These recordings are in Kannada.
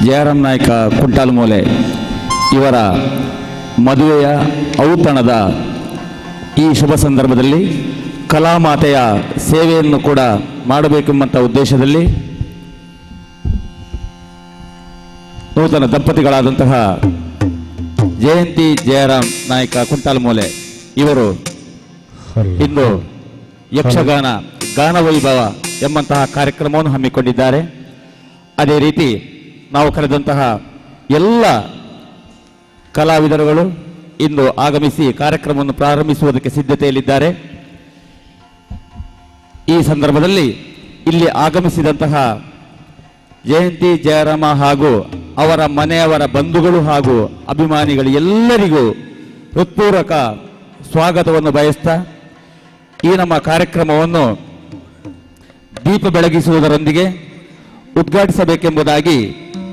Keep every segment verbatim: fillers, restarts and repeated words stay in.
ಜಯರಾಮ್ ನಾಯ್ಕ ಕುಂಟಾಲಮೂಲೆ ಇವರ ಮದುವೆಯ ಔತಣದ ಈ ಶುಭ ಸಂದರ್ಭದಲ್ಲಿ ಕಲಾಮಾತೆಯ ಸೇವೆಯನ್ನು ಕೂಡ ಮಾಡಬೇಕೆಂಬಂಥ ಉದ್ದೇಶದಲ್ಲಿ ನೂತನ ದಂಪತಿಗಳಾದಂತಹ ಜಯಂತಿ ಜಯರಾಮ್ ನಾಯ್ಕ ಕುಂಟಾಲಮೂಲೆ ಇವರು ಇಂದು ಯಕ್ಷಗಾನ ಗಾನವೈಭವ ಎಂಬಂತಹ ಕಾರ್ಯಕ್ರಮವನ್ನು ಹಮ್ಮಿಕೊಂಡಿದ್ದಾರೆ. ಅದೇ ರೀತಿ ನಾವು ಕರೆದಂತಹ ಎಲ್ಲ ಕಲಾವಿದರುಗಳು ಇಂದು ಆಗಮಿಸಿ ಕಾರ್ಯಕ್ರಮವನ್ನು ಪ್ರಾರಂಭಿಸುವುದಕ್ಕೆ ಸಿದ್ಧತೆಯಲ್ಲಿದ್ದಾರೆ. ಈ ಸಂದರ್ಭದಲ್ಲಿ ಇಲ್ಲಿ ಆಗಮಿಸಿದಂತಹ ಜಯಂತಿ ಜಯರಾಮ ಹಾಗೂ ಅವರ ಮನೆಯವರ ಬಂಧುಗಳು ಹಾಗೂ ಅಭಿಮಾನಿಗಳು ಎಲ್ಲರಿಗೂ ಹೃತ್ಪೂರ್ವಕ ಸ್ವಾಗತವನ್ನು ಬಯಸ್ತಾ ಈ ನಮ್ಮ ಕಾರ್ಯಕ್ರಮವನ್ನು ದೀಪ ಬೆಳಗಿಸುವುದರೊಂದಿಗೆ ಉದ್ಘಾಟಿಸಬೇಕೆಂಬುದಾಗಿ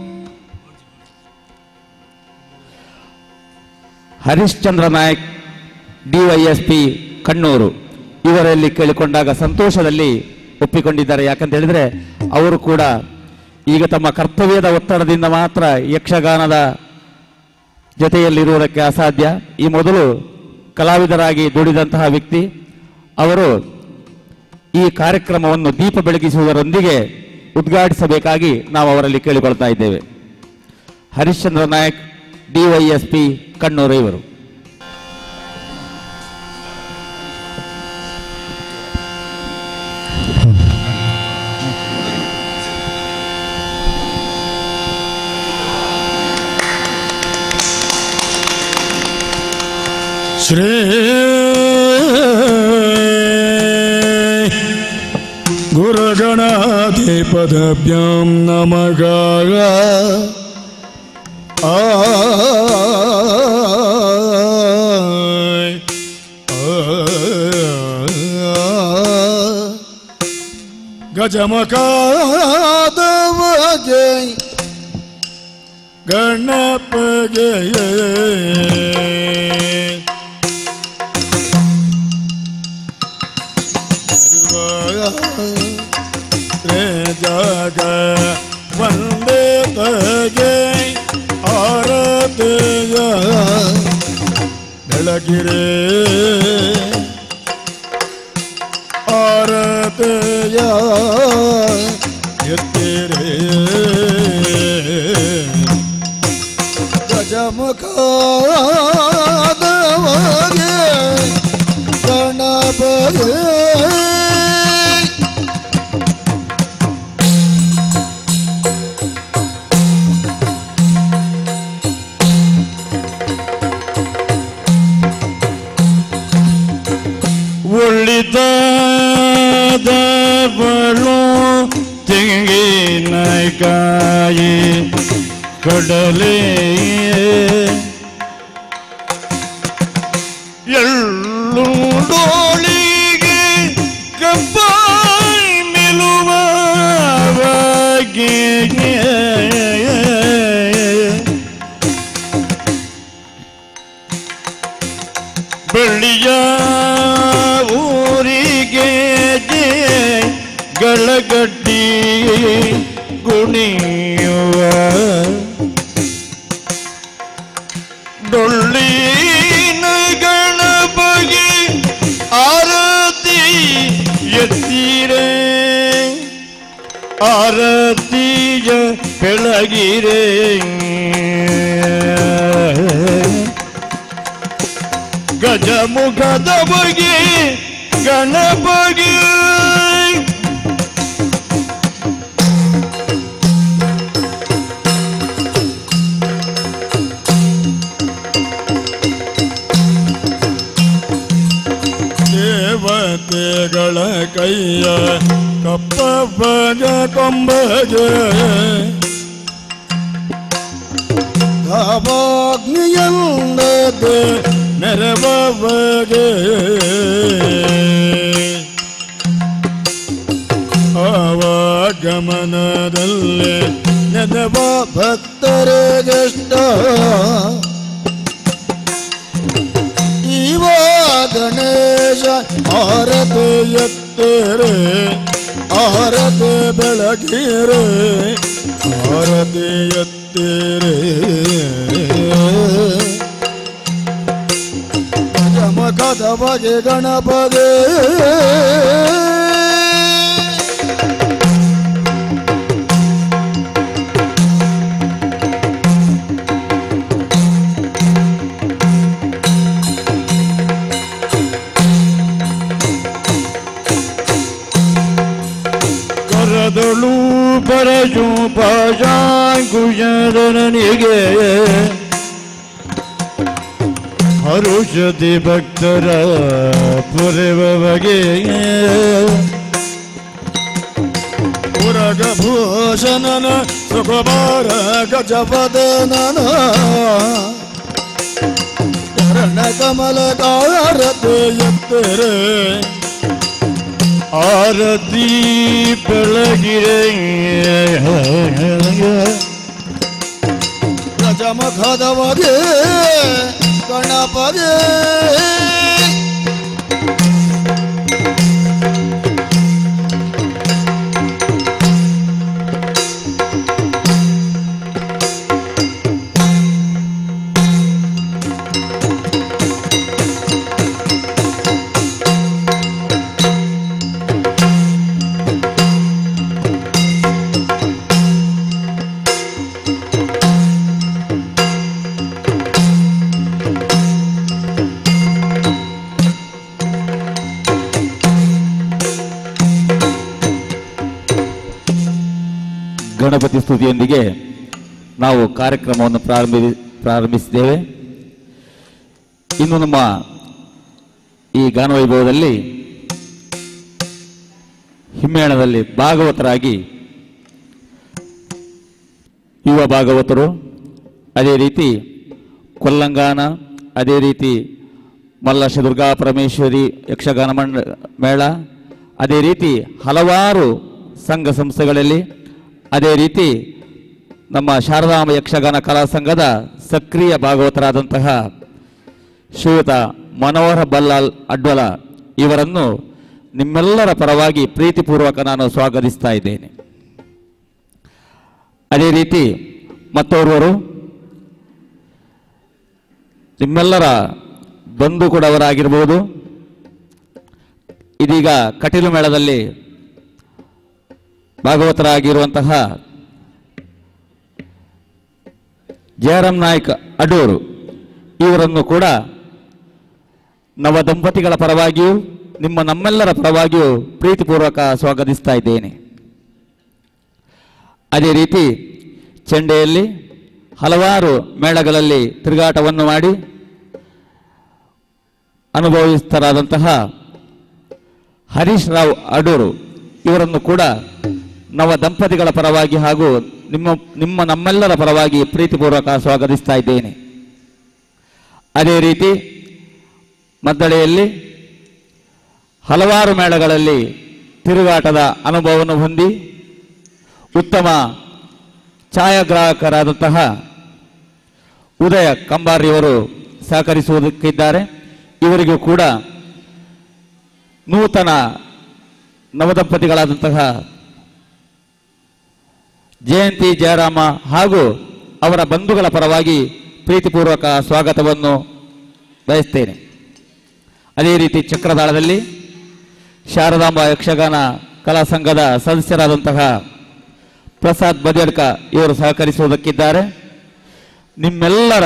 ಹರಿಶ್ಚಂದ್ರ ನಾಯಕ್ ಡಿವೈಎಸ್ಪಿ ಕಣ್ಣೂರು ಇವರಲ್ಲಿ ಕೇಳಿಕೊಂಡಾಗ ಸಂತೋಷದಲ್ಲಿ ಒಪ್ಪಿಕೊಂಡಿದ್ದಾರೆ. ಯಾಕಂತ ಹೇಳಿದ್ರೆ ಅವರು ಕೂಡ ಈಗ ತಮ್ಮ ಕರ್ತವ್ಯದ ಒತ್ತಡದಿಂದ ಮಾತ್ರ ಯಕ್ಷಗಾನದ ಜೊತೆಯಲ್ಲಿರುವುದಕ್ಕೆ ಅಸಾಧ್ಯ. ಈ ಮೊದಲು ಕಲಾವಿದರಾಗಿ ದುಡಿದಂತಹ ವ್ಯಕ್ತಿ ಅವರು ಈ ಕಾರ್ಯಕ್ರಮವನ್ನು ದೀಪ ಬೆಳಗಿಸುವುದರೊಂದಿಗೆ ಉದ್ಘಾಟಿಸಬೇಕಾಗಿ ನಾವು ಅವರಲ್ಲಿ ಕೇಳಿಕೊಳ್ತಾ ಇದ್ದೇವೆ. ಹರಿಶ್ಚಂದ್ರ ನಾಯಕ್ ಡಿವೈಎಸ್ಪಿ ಕಣ್ಣೂರು ಇವರು. ಶ್ರೀ ಗುರುಗಣಾಧಿಪದಭ್ಯಾಂ ನಮಃ. ಆ ಗಜಮುಖಾದವಗೆ ಗಣಪಗೆ ಜಗ ವಂದೇ ತಗೆ ಆರತಿಯ ಬೆಳಗಿರೆ ಆರತಿಯ ಎತ್ತಿರೆ ಗಜಮುಖಾದವಗೆ ಗಣಪಗೆ ಉಳಿದವಳು ತೆಂಗಿನಕಾಯಿ ಕಡಲೆ ಎಳ್ಳು ಡೋಳಿಗೆ ಕಬ್ಬಾಯಿ ನಿಲುವಾಗಿ ಬೆಳ್ಳಿಯ ಊರಿಗೆ ಗಳಗಡ್ಡಿ ಗುಣಿಯುವ ಡೊಳ್ಳಿನ ಗಣಪಗೆ ಆರತಿ ಎತ್ತಿರೆ ಆರತಿಯ ಬೆಳಗಿರೆ ಗಜಮುಖದ ಬಗೆ ಗಣಪಗೆ ದೇವತೆಗಳ ಕೈಯ ಕಪ್ಪಬಗ ಕೊಂಬಗೆ ಧಾವಾಗ್ನಿಯಲ್ಲದೆ ನೆರವಗೆ ಆವಾಗಮನದಲ್ಲಿ ನೆನವ ಭಕ್ತರಿಗೆಷ್ಟ ಇವ ಗಣೇಶ ಆರತಿ ಎತ್ತರೆ ಆರತಿ ಬೆಳಗಿರೆ ಆರತಿ ಎತ್ತ ಎತ್ತಿರೆ ಗಜಮುಖದ ಬಗೆ ಗಣಪಗೆ ಕರದಳು ಪರಶು ಪಾಶಾಂಕುಶರನಿಗೆ ಹರುಷತಿ ಭಕ್ತರ ಪುರವಗೆ ಪುರಗಭೂಷಣನ ಸುಕುಮಾರ ಗಜಪದನನ ಕರ್ಣ ಕಮಲ ಕಾರತೆ ಎತ್ತರೆ ಆರತಿ ಬೆಳಗಿರೆ ಗಜಮುಖದ ಬಗೆ ಗಣಪಗೆ ಗಣಪತಿ ಸ್ತುತಿಯೊಂದಿಗೆ ನಾವು ಕಾರ್ಯಕ್ರಮವನ್ನು ಪ್ರಾರಂಭಿ ಪ್ರಾರಂಭಿಸಿದ್ದೇವೆ. ಇನ್ನು ನಮ್ಮ ಈ ಗಾನವೈಭವದಲ್ಲಿ ಹಿಮ್ಮೇಳದಲ್ಲಿ ಭಾಗವತರಾಗಿ ಯುವ ಭಾಗವತರು, ಅದೇ ರೀತಿ ಕೊಲ್ಲಂಗಾನ, ಅದೇ ರೀತಿ ಮಲ್ಲಶ ದುರ್ಗಾ ಪರಮೇಶ್ವರಿ ಯಕ್ಷಗಾನ ಮಂಡ ಮೇಳ, ಅದೇ ರೀತಿ ಹಲವಾರು ಸಂಘ ಸಂಸ್ಥೆಗಳಲ್ಲಿ, ಅದೇ ರೀತಿ ನಮ್ಮ ಶಾರದಾಂಬ ಯಕ್ಷಗಾನ ಕಲಾ ಸಂಘದ ಸಕ್ರಿಯ ಭಾಗವತರಾದಂತಹ ಶ್ರೀಯುತ ಮನೋಹರ ಬಲ್ಲಾಲ್ ಅಡ್ವಲ ಇವರನ್ನು ನಿಮ್ಮೆಲ್ಲರ ಪರವಾಗಿ ಪ್ರೀತಿಪೂರ್ವಕ ನಾನು ಸ್ವಾಗತಿಸ್ತಾ ಇದ್ದೇನೆ. ಅದೇ ರೀತಿ ಮತ್ತೋರ್ವರು ನಿಮ್ಮೆಲ್ಲರ ಬಂಧು ಕೂಡವರಾಗಿರ್ಬೋದು. ಇದೀಗ ಕಟೀಲು ಮೇಳದಲ್ಲಿ ಭಾಗವತರಾಗಿರುವಂತಹ ಜಯರಾಮ್ ನಾಯ್ಕ ಅಡೂರು ಇವರನ್ನು ಕೂಡ ನವ ದಂಪತಿಗಳ ಪರವಾಗಿಯೂ ನಿಮ್ಮ ನಮ್ಮೆಲ್ಲರ ಪರವಾಗಿಯೂ ಪ್ರೀತಿಪೂರ್ವಕ ಸ್ವಾಗತಿಸ್ತಾ ಇದ್ದೇನೆ. ಅದೇ ರೀತಿ ಚೆಂಡೆಯಲ್ಲಿ ಹಲವಾರು ಮೇಳಗಳಲ್ಲಿ ತಿರುಗಾಟವನ್ನು ಮಾಡಿ ಅನುಭವಿಸ್ತರಾದಂತಹ ಹರೀಶ್ ರಾವ್ ಅಡೂರು ಇವರನ್ನು ಕೂಡ ನವ ದಂಪತಿಗಳ ಪರವಾಗಿ ಹಾಗೂ ನಿಮ್ಮ ನಿಮ್ಮ ನಮ್ಮೆಲ್ಲರ ಪರವಾಗಿ ಪ್ರೀತಿಪೂರ್ವಕ ಸ್ವಾಗತಿಸ್ತಾ ಇದ್ದೇನೆ. ಅದೇ ರೀತಿ ಮದ್ದಳೆಯಲ್ಲಿ ಹಲವಾರು ಮೇಳಗಳಲ್ಲಿ ತಿರುಗಾಟದ ಅನುಭವವನ್ನು ಹೊಂದಿ ಉತ್ತಮ ಛಾಯಾಗ್ರಾಹಕರಾದಂತಹ ಉದಯ ಕಂಬಾರಿಯವರು ಸಹಕರಿಸುವುದಕ್ಕಿದ್ದಾರೆ. ಇವರಿಗೂ ಕೂಡ ನೂತನ ನವದಂಪತಿಗಳಾದಂತಹ ಜಯಂತಿ ಜಯರಾಮ ಹಾಗೂ ಅವರ ಬಂಧುಗಳ ಪರವಾಗಿ ಪ್ರೀತಿಪೂರ್ವಕ ಸ್ವಾಗತವನ್ನು ಬಯಸ್ತೇನೆ. ಅದೇ ರೀತಿ ಚಕ್ರದಾಳದಲ್ಲಿ ಶಾರದಾಂಬ ಯಕ್ಷಗಾನ ಕಲಾ ಸಂಘದ ಸದಸ್ಯರಾದಂತಹ ಪ್ರಸಾದ್ ಬದಿಯಡ್ಕ ಇವರು ಸಹಕರಿಸುವುದಕ್ಕಿದ್ದಾರೆ. ನಿಮ್ಮೆಲ್ಲರ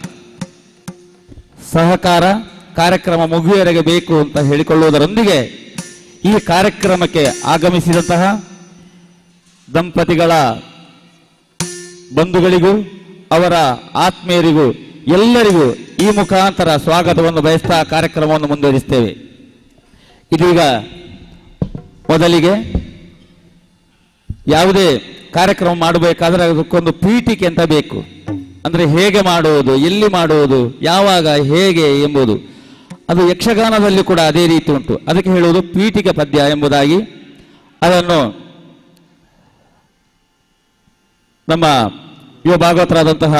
ಸಹಕಾರ ಕಾರ್ಯಕ್ರಮ ಮುಗಿಯುವವರೆಗೆ ಬೇಕು ಅಂತ ಹೇಳಿಕೊಳ್ಳುವುದರೊಂದಿಗೆ ಈ ಕಾರ್ಯಕ್ರಮಕ್ಕೆ ಆಗಮಿಸಿದಂತಹ ದಂಪತಿಗಳ ಬಂಧುಗಳಿಗೂ ಅವರ ಆತ್ಮೀಯರಿಗೂ ಎಲ್ಲರಿಗೂ ಈ ಮುಖಾಂತರ ಸ್ವಾಗತವನ್ನು ಬಯಸ್ತಾ ಕಾರ್ಯಕ್ರಮವನ್ನು ಮುಂದುವರಿಸ್ತೇವೆ. ಇದೀಗ ಮೊದಲಿಗೆ ಯಾವುದೇ ಕಾರ್ಯಕ್ರಮ ಮಾಡಬೇಕಾದ್ರೆ ಅದಕ್ಕೊಂದು ಪೀಠಿಕೆ ಅಂತ ಬೇಕು. ಅಂದರೆ ಹೇಗೆ ಮಾಡುವುದು, ಎಲ್ಲಿ ಮಾಡುವುದು, ಯಾವಾಗ, ಹೇಗೆ ಎಂಬುದು. ಅದು ಯಕ್ಷಗಾನದಲ್ಲಿ ಕೂಡ ಅದೇ ರೀತಿ ಉಂಟು. ಅದಕ್ಕೆ ಹೇಳುವುದು ಪೀಠಿಕೆ ಪದ್ಯ ಎಂಬುದಾಗಿ. ಅದನ್ನು ನಮ್ಮ ಯುವ ಭಾಗವತರಾದಂತಹ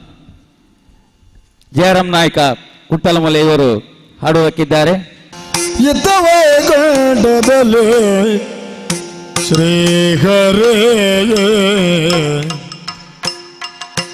ಜಯರಾಮ್ ನಾಯ್ಕ ಕುಟ್ಟಲಮಲೆ ಇವರು ಹಾಡುವುದಕ್ಕಿದ್ದಾರೆ. ಇದ್ದವೇ ಗಂಡದಲ್ಲಿ ಶ್ರೀಹರೇ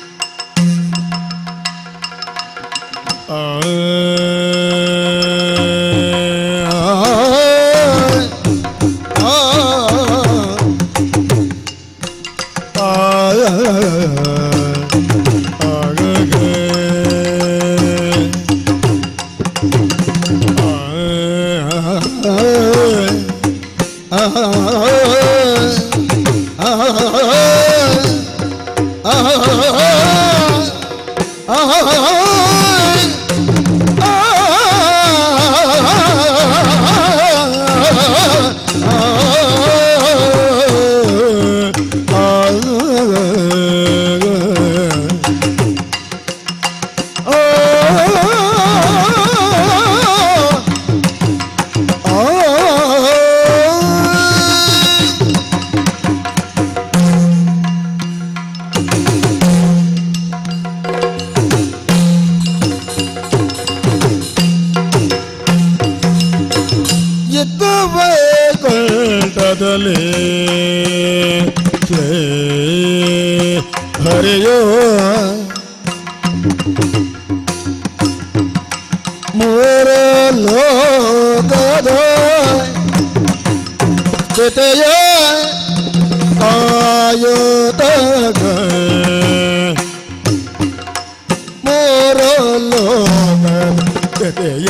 ಹರೆಯೋ ಮೂರ ಲೋಕದ ಜೊತೆಯ ಆಯುತಗ ಮೂರ ಲೋಕದ ಜೊತೆಯ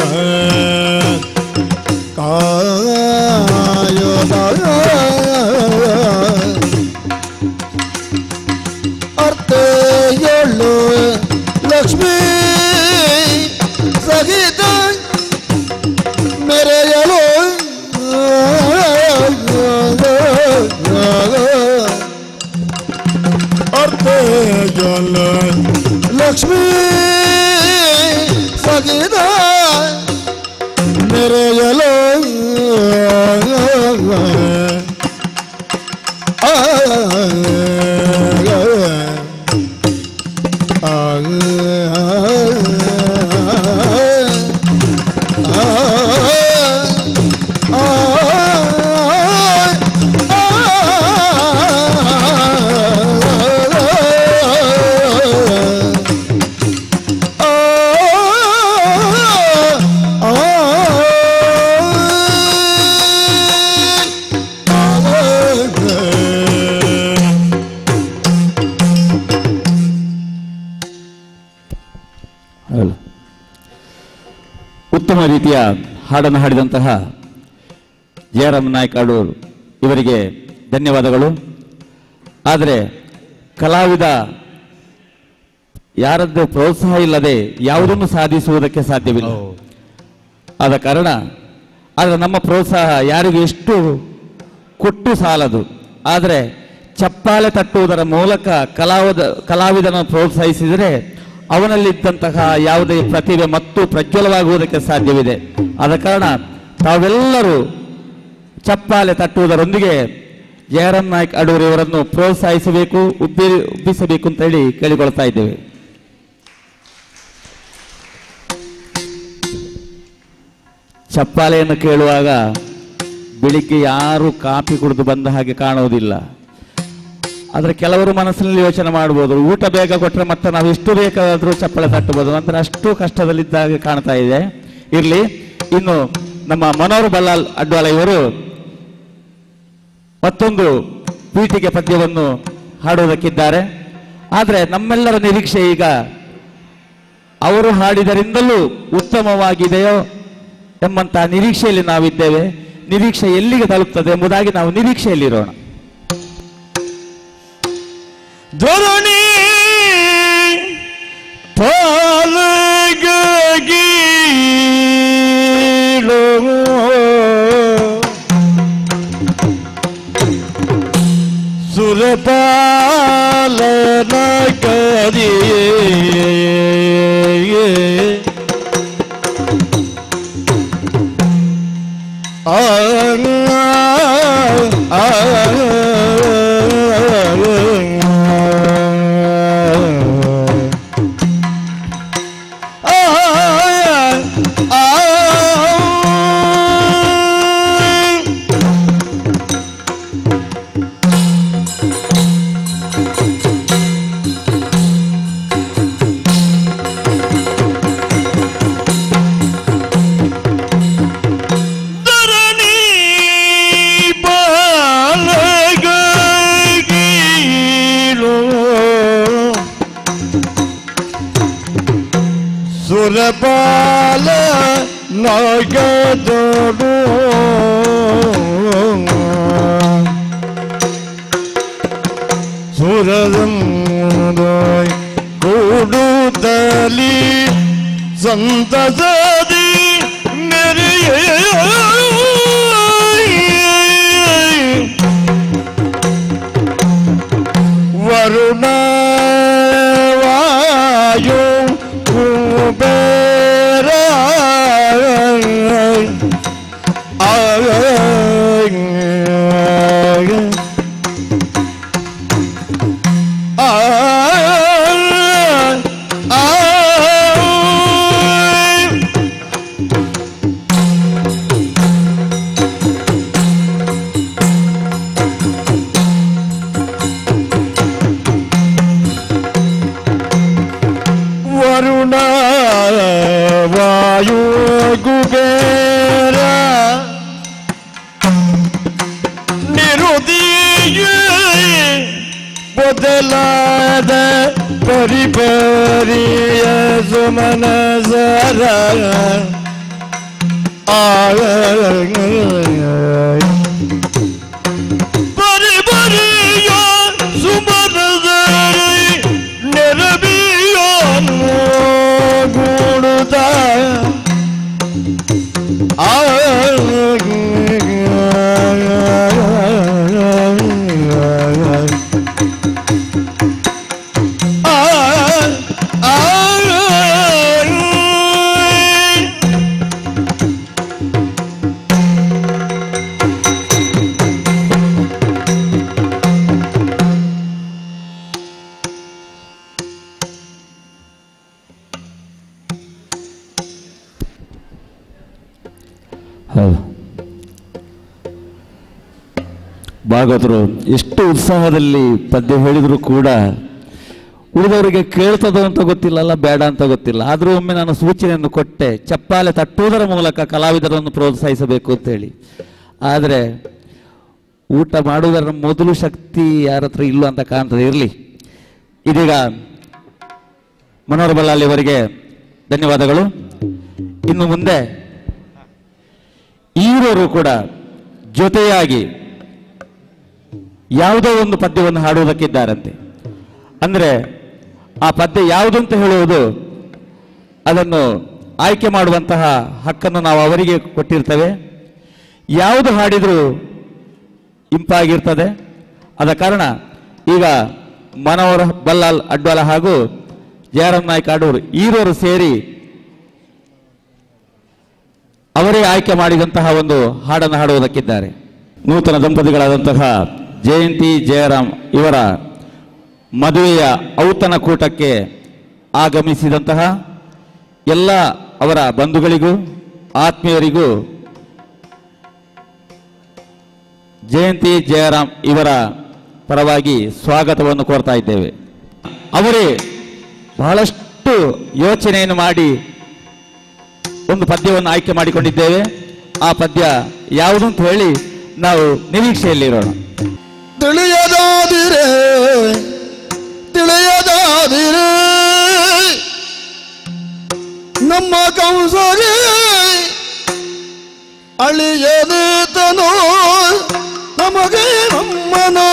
ಕಾಯುತಗ ಅರ್ಥೆಯೊಳು ಲಕ್ಷ್ಮೀ ಸಹಿತ ಮೆರೆಯಲು ಅರ್ಥೆಯೊಳು ಲಕ್ಷ್ಮೀ ಸಹಿತ ಮೆರೆಯಲು ಉತ್ತಮ ರೀತಿಯ ಹಾಡನ್ನು ಹಾಡಿದಂತಹ ಜಯರಾಮ್ ನಾಯ್ಕ ಅಡೂರು ಇವರಿಗೆ ಧನ್ಯವಾದಗಳು. ಆದರೆ ಕಲಾವಿದ ಯಾರದ್ದು ಪ್ರೋತ್ಸಾಹ ಇಲ್ಲದೆ ಯಾವುದನ್ನು ಸಾಧಿಸುವುದಕ್ಕೆ ಸಾಧ್ಯವಿಲ್ಲ. ಆದ ಕಾರಣ ಆದರೆ ನಮ್ಮ ಪ್ರೋತ್ಸಾಹ ಯಾರಿಗೂ ಎಷ್ಟು ಕೊಟ್ಟು ಸಾಲದು. ಆದರೆ ಚಪ್ಪಾಳೆ ತಟ್ಟುವುದರ ಮೂಲಕ ಕಲಾವಿದ ಕಲಾವಿದನನ್ನು ಪ್ರೋತ್ಸಾಹಿಸಿದರೆ ಅವನಲ್ಲಿದ್ದಂತಹ ಯಾವುದೇ ಪ್ರತಿಭೆ ಮತ್ತು ಪ್ರಜ್ವಲವಾಗುವುದಕ್ಕೆ ಸಾಧ್ಯವಿದೆ. ಆದ ಕಾರಣ ತಾವೆಲ್ಲರೂ ಚಪ್ಪಾಳೆ ತಟ್ಟುವುದರೊಂದಿಗೆ ಜಯರಾಮ್ ನಾಯ್ಕ ಅಡೂರು ಇವರನ್ನು ಪ್ರೋತ್ಸಾಹಿಸಬೇಕು, ಉಬ್ಬಿ ಉಬ್ಬಿಸಬೇಕು ಅಂತ ಹೇಳಿ ಕೇಳಿಕೊಳ್ತಾ ಇದ್ದೇವೆ. ಚಪ್ಪಾಳೆಯನ್ನು ಕೇಳುವಾಗ ಬೆಳಿಗ್ಗೆ ಯಾರು ಕಾಫಿ ಕುಡಿದು ಬಂದ ಹಾಗೆ ಕಾಣುವುದಿಲ್ಲ. ಆದರೆ ಕೆಲವರು ಮನಸ್ಸಿನಲ್ಲಿ ಯೋಚನೆ ಮಾಡ್ಬೋದು, ಊಟ ಬೇಗ ಕೊಟ್ಟರೆ ಮತ್ತೆ ನಾವು ಎಷ್ಟು ಬೇಕಾದರೂ ಚಪ್ಪಾಳೆ ತಟ್ಟಬಹುದು, ನಂತರ ಅಷ್ಟು ಕಷ್ಟದಲ್ಲಿದ್ದಾಗ ಕಾಣ್ತಾ ಇದೆ. ಇರಲಿ, ಇನ್ನು ನಮ್ಮ ಮನೋಹರ್ ಬಲ್ಲಾಲ್ ಅಡ್ವಾಲ ಇವರು ಮತ್ತೊಂದು ಪೀಠಿಕೆ ಪದ್ಯವನ್ನು ಹಾಡುವುದಕ್ಕಿದ್ದಾರೆ. ಆದರೆ ನಮ್ಮೆಲ್ಲರ ನಿರೀಕ್ಷೆ ಈಗ ಅವರು ಹಾಡಿದರಿಂದಲೂ ಉತ್ತಮವಾಗಿದೆಯೋ ಎಂಬಂತಹ ನಿರೀಕ್ಷೆಯಲ್ಲಿ ನಾವಿದ್ದೇವೆ. ನಿರೀಕ್ಷೆ ಎಲ್ಲಿಗೆ ತಲುಪ್ತದೆ ಎಂಬುದಾಗಿ ನಾವು ನಿರೀಕ್ಷೆಯಲ್ಲಿರೋಣ. ಧರಣಿ ಪಾಲಗೀಳು ಸುರಪಾಲನ ಕರಿಯೇ ಆ ಆ ಸುರಪಾಲ ನಾಗದೋಡು ಸುರದಂದೋಯ್ ಕೂಡುತ್ತಲಿ ಸಂತಸದಿ ಮೆರೆಯ ವರುಣ ವಾಯು ಕುಬೇರ ವರುಣ ವಾಯು ಕುಬೇರ ನಿರುದಿಯ ಬದಲಾದ ಪರಿಪರಿಯ ಸುಮನಸರ ಪರಿಪರಿಯ ಸುಮನಸರ ನೆರಬಿಯನು ಗೂಡುತ್ತ ಆ ಭಾಗವತರು ಎಷ್ಟು ಉತ್ಸಾಹದಲ್ಲಿ ಪದ್ಯ ಹೇಳಿದ್ರು ಕೂಡ ಉಳಿದವರಿಗೆ ಕೇಳ್ತದೋ ಅಂತ ಗೊತ್ತಿಲ್ಲಲ್ಲ, ಬೇಡ ಅಂತ ಗೊತ್ತಿಲ್ಲ. ಆದರೂ ಒಮ್ಮೆ ನಾನು ಸೂಚನೆಯನ್ನು ಕೊಟ್ಟೆ, ಚಪ್ಪಾಳೆ ತಟ್ಟುವುದರ ಮೂಲಕ ಕಲಾವಿದರನ್ನು ಪ್ರೋತ್ಸಾಹಿಸಬೇಕು ಅಂತೇಳಿ. ಆದರೆ ಊಟ ಮಾಡುವುದರ ಮೊದಲು ಶಕ್ತಿ ಯಾರ ಹತ್ರ ಇಲ್ಲ ಅಂತ ಕಾಣ್ತದೆ. ಇರಲಿ, ಇದೀಗ ಮನೋಹರ ಬಲ್ಲಾಳಿ ಅವರಿಗೆ ಧನ್ಯವಾದಗಳು. ಇನ್ನು ಮುಂದೆ ಈವರು ಕೂಡ ಜೊತೆಯಾಗಿ ಯಾವುದೋ ಒಂದು ಪದ್ಯವನ್ನು ಹಾಡುವುದಕ್ಕಿದ್ದಾರಂತೆ. ಅಂದರೆ ಆ ಪದ್ಯ ಯಾವುದು ಅಂತ ಹೇಳುವುದು ಅದನ್ನು ಆಯ್ಕೆ ಮಾಡುವಂತಹ ಹಕ್ಕನ್ನು ನಾವು ಅವರಿಗೆ ಕೊಟ್ಟಿರ್ತೇವೆ. ಯಾವುದು ಹಾಡಿದರೂ ಇಂಪಾಗಿರ್ತದೆ. ಆದ ಕಾರಣ ಈಗ ಮನೋಹರ ಬಲ್ಲಾಳ್ ಅಡ್ವಾಲ ಹಾಗೂ ಜಯರಾಮ್ ನಾಯ್ಕ ಆಡೂರು ಈರೋರು ಸೇರಿ ಅವರೇ ಆಯ್ಕೆ ಮಾಡಿದಂತಹ ಒಂದು ಹಾಡನ್ನು ಹಾಡುವುದಕ್ಕಿದ್ದಾರೆ. ನೂತನ ದಂಪತಿಗಳಾದಂತಹ ಜಯಂತಿ ಜಯರಾಮ್ ಇವರ ಮದುವೆಯ ಔತಣಕೂಟಕ್ಕೆ ಆಗಮಿಸಿದಂತಹ ಎಲ್ಲ ಅವರ ಬಂಧುಗಳಿಗೂ ಆತ್ಮೀಯರಿಗೂ ಜಯಂತಿ ಜಯರಾಮ್ ಇವರ ಪರವಾಗಿ ಸ್ವಾಗತವನ್ನು ಕೋರ್ತಾ ಇದ್ದೇವೆ. ಅವರೇ ಬಹಳಷ್ಟು ಯೋಚನೆಯನ್ನು ಮಾಡಿ ಒಂದು ಪದ್ಯವನ್ನು ಆಯ್ಕೆ ಮಾಡಿಕೊಂಡಿದ್ದೇವೆ. ಆ ಪದ್ಯ ಯಾವುದು ಅಂತ ಹೇಳಿ ನಾವು ನಿರೀಕ್ಷೆಯಲ್ಲಿರೋಣ. ತಿಳಿಯದಾದಿರೇ ತಿಳಿಯದಾದಿರೇ ನಮ್ಮ ಕಂಸರೇ ಅಳಿಯದೇತನೋ ನಮಗೆ ನಮ್ಮನೋ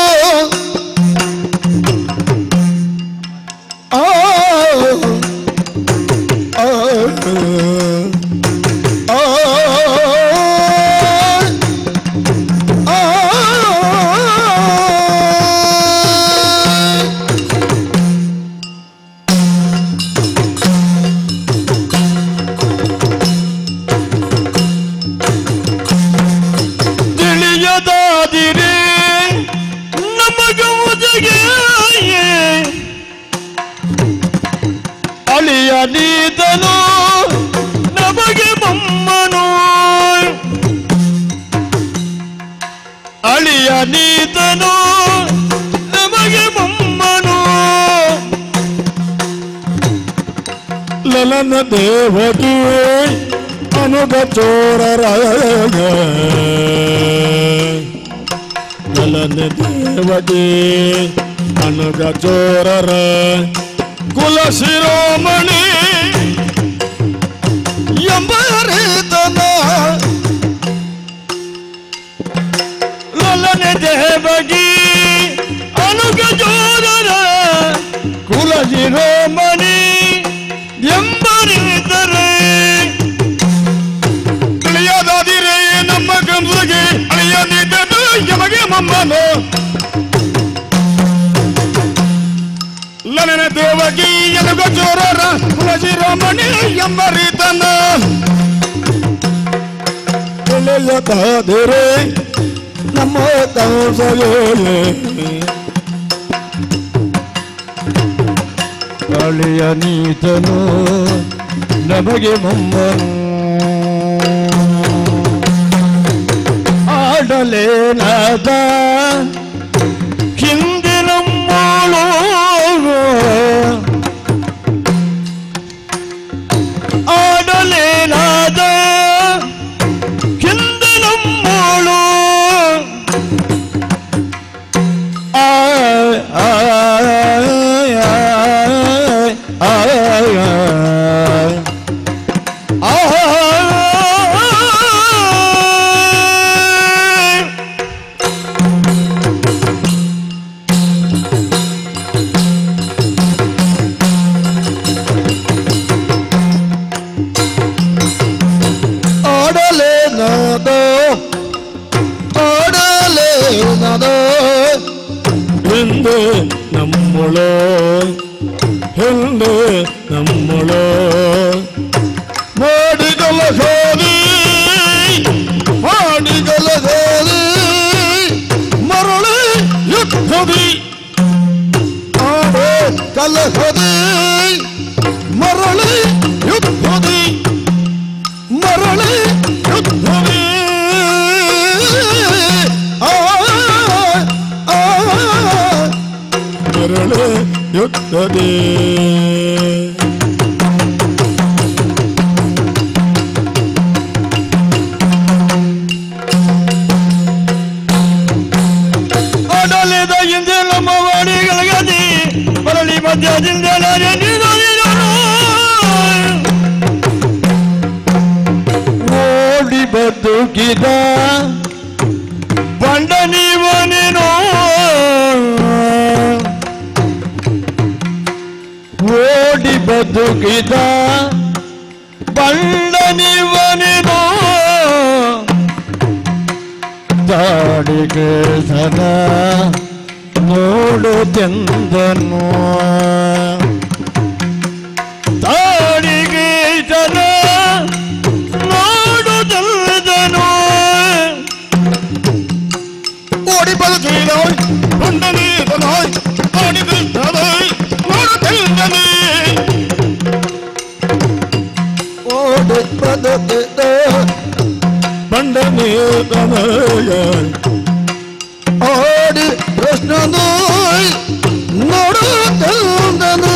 ಆ ನೀತನು ನಮಗೆ ಮಮ್ಮನು ಅಳಿಯ ನೀತನು ನಮಗೆ ಮಮ್ಮನು ಲಲನ ದೇವಕಿ ಅನುಗ ಚೋರರ ಲಲನ ದೇವಕಿ ಅನುಗ ಚೋರರ ಕುಲ ಶಿರೋಮಣಿ ಶಿರೋಮಣಿ ಎಂಬರಿದ್ದರೆ ಅಳಿಯದಾದಿರೇ ನಮ್ಮ ಕಂಸಿಗೆ ಅಳಿಯದಿದ್ದರು ಯಮಗೆ ಮೊಮ್ಮನು ಲಲನ ದೇವಗಿ ಎಲುಗ ಚೋರರ ಕುಲ ಶಿರೋಮಣಿ ಎಂಬರಿತನ ಅಳಿಯದಾದಿರೇ ನಮ್ಮ ಕಂಸಿಗೆ ಅಳಿಯ ನೀತನು ನಮಗೆ ಮೊಮ್ಮನು ಆಡಲೇನಾದ ಹಿಂದಿನ ಮಾಳು ಆಡಲೇನಾದ ಹಿಂದಿನ ಮಾಳು ಆ ಹಿಂದೆ ನಮ್ಮಳೋ ಹಿಂದೆ ನಮ್ಮಳೋ ಮಾಡಿಗಲ ಹೋದಿ ಮಾಡಿಗಲ ಹೋದಿ ಮರಳಿ ಯುದ್ಧದಿ ಆಡೋ ಕಲ ಹೋದಿ ಮರಳಿ ಯುದ್ಧದಿ ಮರಳಿ ಯುದ್ಧದಿ ಮರಳಿ ಯುದ್ಧದಿ ಆಡಳಿತ ಹಿಂದೆ ನಮ್ಮ ವಾಣಿಗಳಿಗದಿ ಮರಳಿ ಮಧ್ಯದಿಂದ ಓಡಿ ಬದುಕಿದ ಬಂಡ ನೀವನೇನೋ ಓಡಿ ಬದುಕಿದ ಬಂಡ ನೀವನೇನೋ ದಾಡಿಗೆ ಸದಾ ನೋಡುತ್ತೆಂದನು ದಾಡಿಗೆ ಸದಾ ನೋಡುತ್ತಂದನು ಓಡಿ ಬದುಕಿದ ಬಂಡ ನೀವನೋ ಓಡಿದ ನೋಡುತ್ತೆಂದನು ಓಡಿ ಬದುಕಿದ ಬಂಡ ನೀವನೋ ಓಡಿ ಕೃಷ್ಣನು ನೋಡುತ್ತಂದನು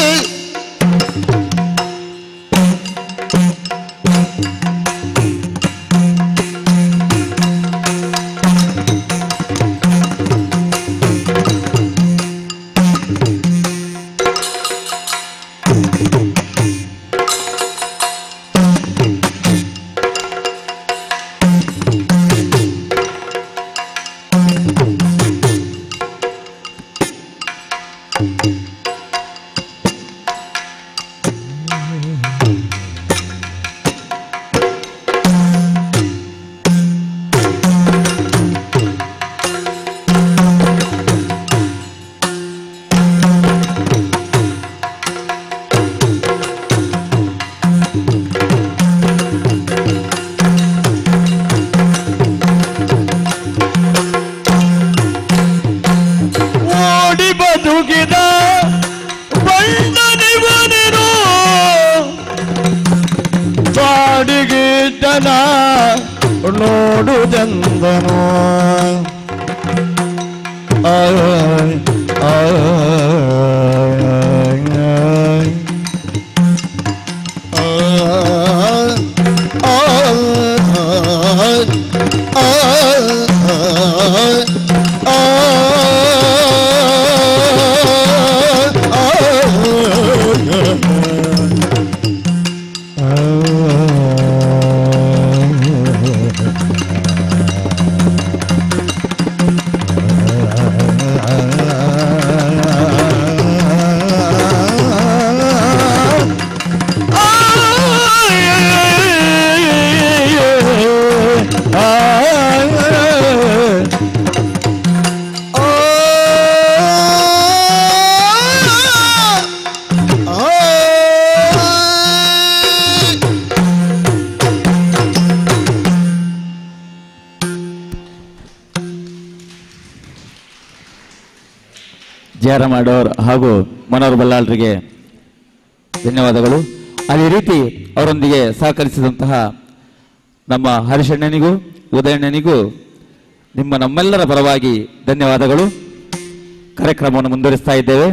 ನೋಡುವುದೆಂದನು ಆಯ್ ಜಯರಾಮ್ ಅಡೋರ್ ಹಾಗೂ ಮನೋಹರ್ ಬಲ್ಲಾಳರಿಗೆ ಧನ್ಯವಾದಗಳು. ಅದೇ ರೀತಿ ಅವರೊಂದಿಗೆ ಸಹಕರಿಸಿದಂತಹ ನಮ್ಮ ಹರಿಶಣ್ಣನಿಗೂ ಉದಯಣ್ಣನಿಗೂ ನಿಮ್ಮ ನಮ್ಮೆಲ್ಲರ ಪರವಾಗಿ ಧನ್ಯವಾದಗಳು. ಕಾರ್ಯಕ್ರಮವನ್ನು ಮುಂದುವರಿಸ್ತಾ ಇದ್ದೇವೆ.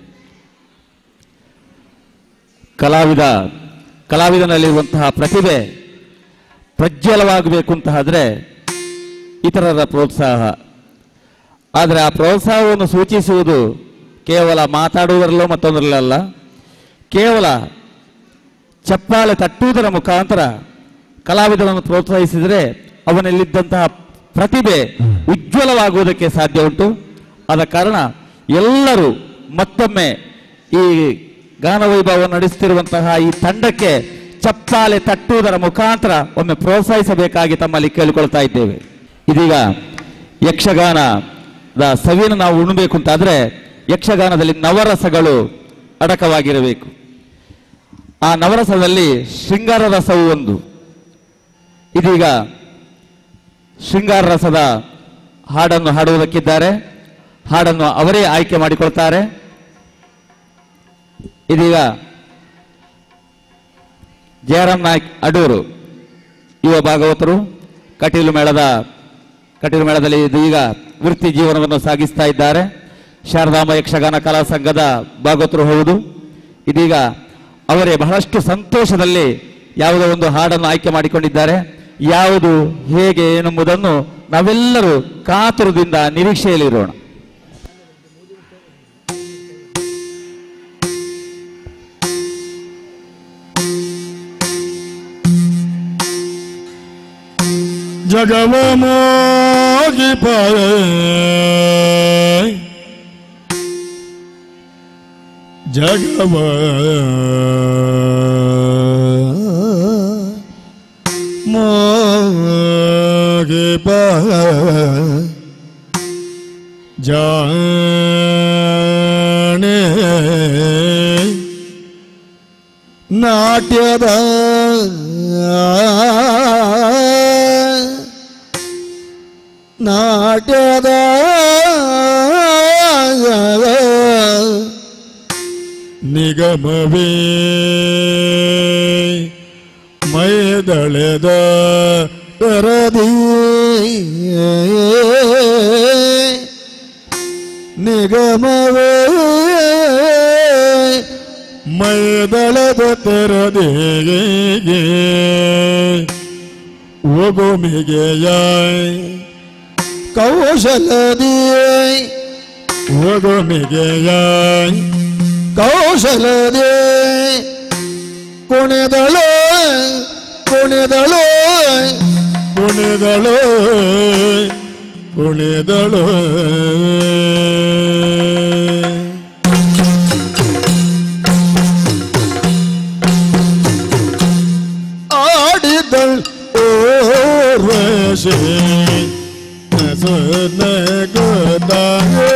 ಕಲಾವಿದ ಕಲಾವಿದನಲ್ಲಿರುವಂತಹ ಪ್ರತಿಭೆ ಪ್ರಜ್ವಲವಾಗಬೇಕು ಅಂತ ಆದ್ರೆ ಇತರರ ಪ್ರೋತ್ಸಾಹ. ಆದರೆ ಆ ಪ್ರೋತ್ಸಾಹವನ್ನು ಸೂಚಿಸುವುದು ಕೇವಲ ಮಾತಾಡುವುದರಲ್ಲೋ ಮತ್ತೊಂದರಲ್ಲ, ಕೇವಲ ಚಪ್ಪಾಳೆ ತಟ್ಟುವುದರ ಮುಖಾಂತರ ಕಲಾವಿದನನ್ನು ಪ್ರೋತ್ಸಾಹಿಸಿದರೆ ಅವನಲ್ಲಿದ್ದಂತಹ ಪ್ರತಿಭೆ ಉಜ್ವಲವಾಗುವುದಕ್ಕೆ ಸಾಧ್ಯ ಉಂಟು. ಆದ ಕಾರಣ ಎಲ್ಲರೂ ಮತ್ತೊಮ್ಮೆ ಈ ಗಾನವೈಭವ ನಡೆಸುತ್ತಿರುವಂತಹ ಈ ತಂಡಕ್ಕೆ ಚಪ್ಪಾಳೆ ತಟ್ಟುವುದರ ಮುಖಾಂತರ ಒಮ್ಮೆ ಪ್ರೋತ್ಸಾಹಿಸಬೇಕಾಗಿ ತಮ್ಮಲ್ಲಿ ಕೇಳಿಕೊಳ್ತಾ ಇದ್ದೇವೆ. ಇದೀಗ ಯಕ್ಷಗಾನದ ಸವಿಯನ್ನು ನಾವು ಉಣಬೇಕು ಅಂತಾದ್ರೆ ಯಕ್ಷಗಾನದಲ್ಲಿ ನವರಸಗಳು ಅಡಕವಾಗಿರಬೇಕು. ಆ ನವರಸದಲ್ಲಿ ಶೃಂಗಾರ ರಸವು ಒಂದು. ಇದೀಗ ಶೃಂಗಾರ ರಸದ ಹಾಡನ್ನು ಹಾಡುವುದಕ್ಕಿದ್ದಾರೆ. ಹಾಡನ್ನು ಅವರೇ ಆಯ್ಕೆ ಮಾಡಿಕೊಳ್ತಾರೆ. ಇದೀಗ ಜಯರಾಮ್ ನಾಯ್ಕ್ ಅಡೂರು ಯುವ ಭಾಗವತರು ಕಟೀಲು ಮೇಳದ ಕಟೀಲು ಮೇಳದಲ್ಲಿ ಇದೀಗ ವೃತ್ತಿ ಜೀವನವನ್ನು ಸಾಗಿಸ್ತಾ ಇದ್ದಾರೆ. ಶಾರದಾಂಬ ಯಕ್ಷಗಾನ ಕಲಾ ಸಂಘದ ಭಾಗವತರು ಹೌದು. ಇದೀಗ ಅವರೇ ಬಹಳಷ್ಟು ಸಂತೋಷದಲ್ಲಿ ಯಾವುದೋ ಒಂದು ಹಾಡನ್ನು ಆಯ್ಕೆ ಮಾಡಿಕೊಂಡಿದ್ದಾರೆ. ಯಾವುದು ಹೇಗೆ ಎನ್ನುವುದನ್ನು ನಾವೆಲ್ಲರೂ ಕಾತುರದಿಂದ ನಿರೀಕ್ಷೆಯಲ್ಲಿರೋಣ. ಜಗವ ಮೋಗಿ ಪಾಯ ಜಗವ ಮೋಗಿ ಪಾಯ ಜಾಣೆ ನಾಟ್ಯದ ನಾಟ್ಯದ ನಿಗಮವೇ ಮೈದಳೆದ ತರದಿ ನಿಗಮವೇ ಮೈದಳೆದ ತೆರದಿಗೆ ಒಗುಮಿಗೆಯಾಯ್ ಕೌಶಲದಿ ಒಗುಮಿಗೆಯಾಯ್ ಕೌಶಲದಿ ಕುಣಿದಳು ಕುಣಿದಳು ಕುಣಿದಳು ಕುಣಿದಳು ಆಡಿದಳು ಓರ್ವಶಿ ನಸುನ ಗೊತ್ತಾಗೆ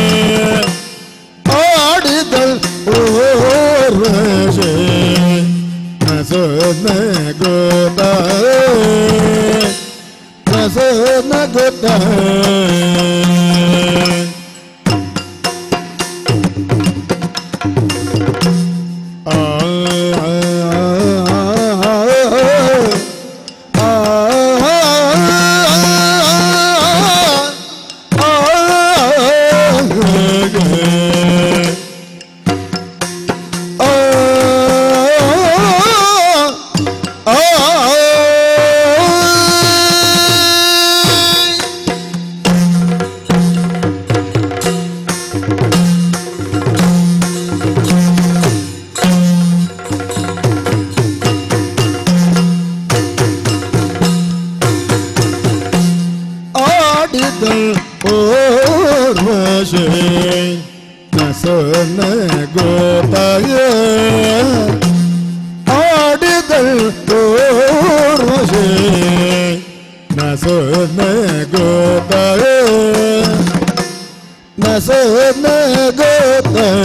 ಆಡಿದಳು ಓರ್ವಶಿ ನಸುನ ಗೊತ್ತಾಗೆ ನಸುನ ಗೊತ್ತಾಗೆ ನಸನ ಗೋತಾಯ ಆಡಿದಳು ಓರ್ವಶಿ ನಸನ ಗೋತಾಯ ನಸನ ಗೋತಾಯ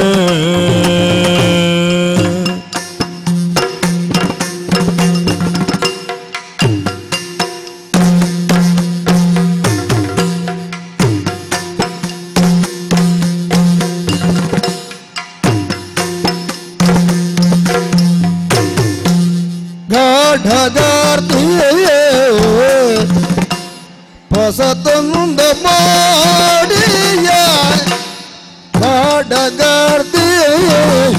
ಆಡಗಾರ್ತಿಯೇ ಹೊಸತೊಂದ ಮಾಡಿಯ ಆಡಗಾರ್ತಿಯೇ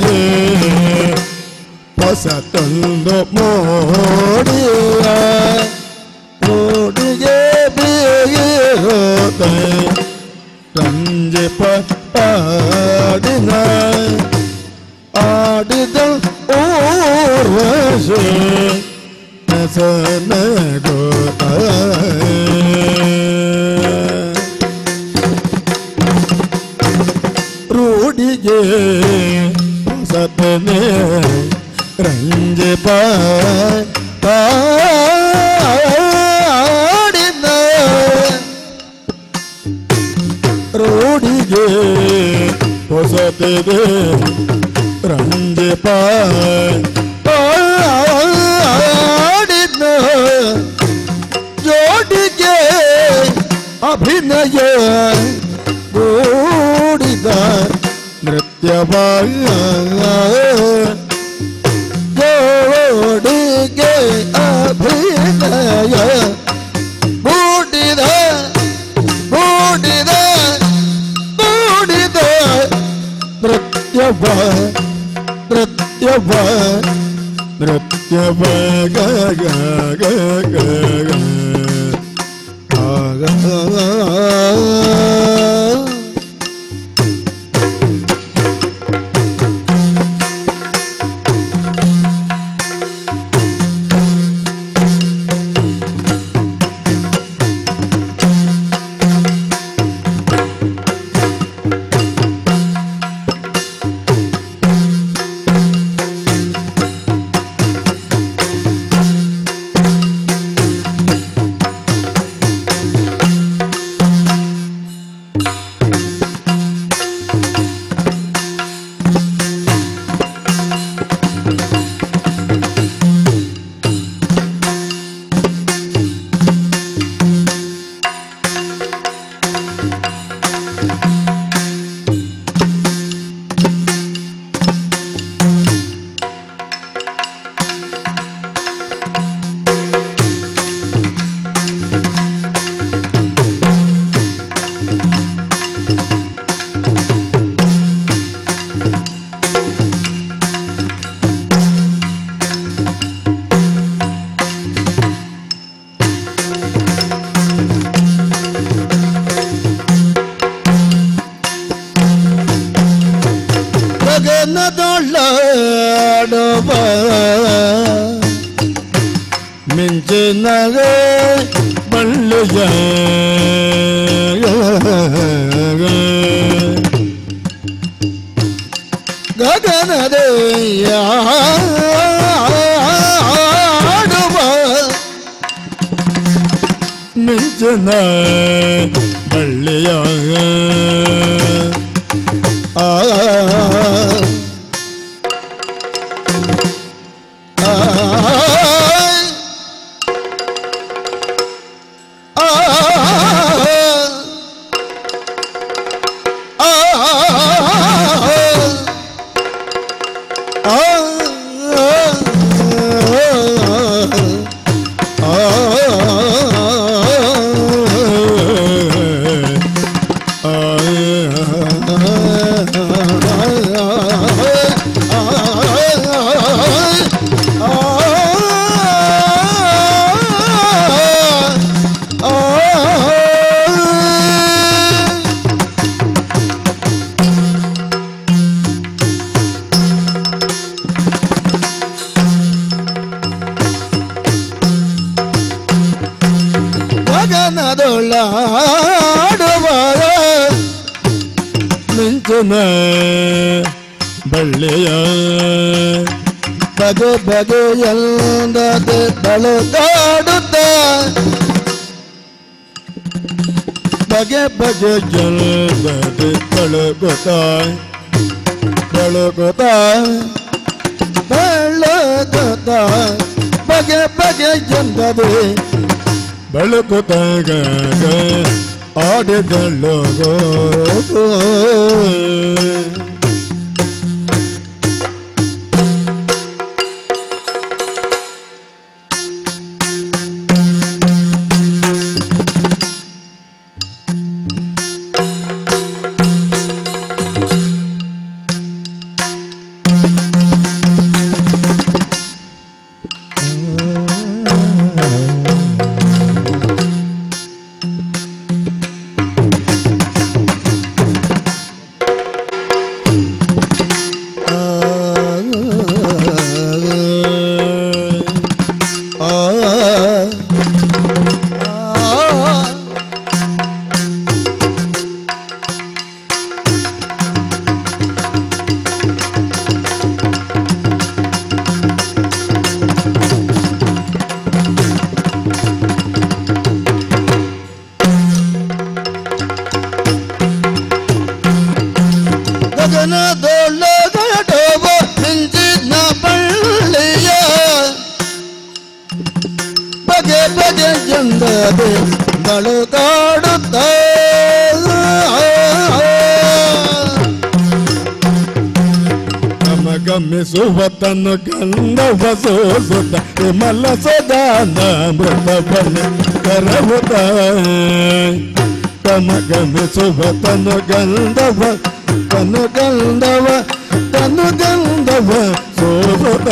ಹೊಸತೊಂದು ಮೋಡಿಯ ರೋಡಿಗೆ ಬೇಗಿರೋದೆ ಸಂಜೆ ಪಾಡಿನ ಆಡಿದ ಊರ್ವಶಿ ನಸನಗೋತ ರೂಢಿಗೆ ಸತನೆ ರಂಜೆ ಪಾಡಿನ ರೂಢಿಗೆ ಹೊಸತಿದೆ ರಂಜೆ ಪಾಡಿನ ಜೋಡಿಗೆ ಅಭಿನಯ ಗೂಡಿದ ನೃತ್ಯವಾಯ ಜೋಡಿಗೆ ಅಭಿನಯ ಗೂಡಿದ ಗೂಡಿದ ಗೂಡಿದ ನೃತ್ಯವ ನೃತ್ಯವ ನೃತ್ಯವ ಗ ಗ ಗ ಗ ಗ ಗ ಗಗನದೊಳ್ಳಾಡುವ ಮಿಂಚಿನಗ ಬಳ್ಳಿಯ ಗಗನದೆಯ ಆಡುವ ಮಿಂಚಿನ ಬಳ್ಳಿಯ ಆ ಗಗನದೊಳ್ಳಾಡುವ ಮಿಂಚಿನ ಬಳ್ಳಿಯ ಬಗೆ ಬಗೆಯಲ್ಲದೆ ಬೆಳೆದಾಡುತ್ತ ಬಗೆ ಬಗೆಯಲ್ಲದೆ ಬೆಳಗುತ್ತ ಬೆಳಗುತ್ತ ಬೆಳಗುತ್ತ ಬಗೆ ಬಗೆಯಲ್ಲದೆ ಬೆಳಗುತ್ತಾಗ ಆಡಿದಳು ಗಮಿಸುವತನು ಗಂಧವ ಸೋಸುತ್ತ ವಿಮಲ ಸದಾನಾಮೃತ ಬನ್ನಿ ಕರವುತ ತಮ ಗಮಿಸುವತನು ಗಂಧವ ತನು ಗಂಧವ ತನು ಗಂಧವ ಸೋಸುತ್ತ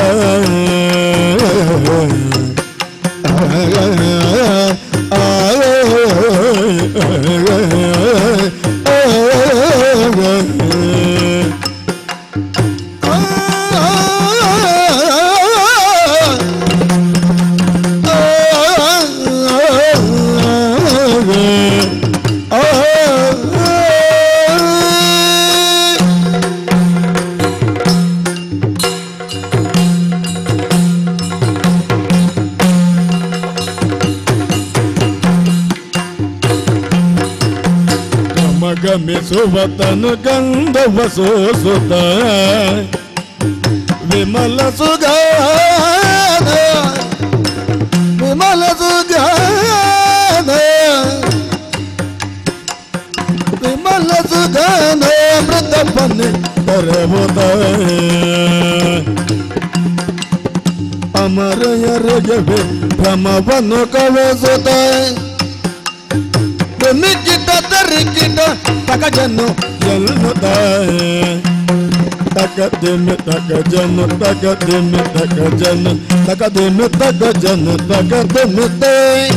ಗಮಿಸುವತನು ಗಂಧವ ಸೋಸುತ್ತ ವಿಮಲ ಸುಗಾನ ವಿಮಲ ಸುಗಾನ ವಿಮಲ ಸುಗಾನ ಮೃತ ಬನ್ನಿ ಕರವುತ ಅಮರಯರಿಗೆ ಭ್ರಮವನ್ನು ಕವಿಸುತ್ತ ನಿಕ್ಕಿಟ ತರಿಕಿಟ ತಕ ಜನ್ನು ಎನ್ನುತ್ತ ತಕ ದಿಮ್ಮಿ ತಕ ಜನ್ನು ತಕ ದಿಮ್ಮಿ ತಕ ಜನ್ನು ತಕ ದಿಮ್ಮಿ ತಕ ಜನ್ನು ತಕ ದಿಮ್ಮಿತೆ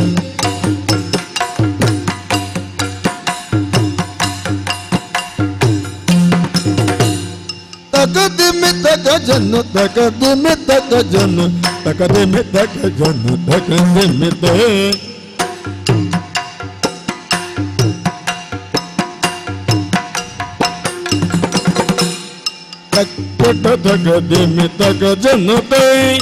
ತಕ ದಿಮ್ಮಿ ತಕ ಜನ್ನು ತಕ ದಿಮ್ಮಿ ತಕ ಜನ್ನು ತಕ ದಿಮ್ಮಿ ತಕ ಜನ್ನು ತಕ ದಿಮ್ಮಿತೆ ತಕ ತಕ ದಿಮ್ಮಿ ತಕ ಜನ್ನತೆ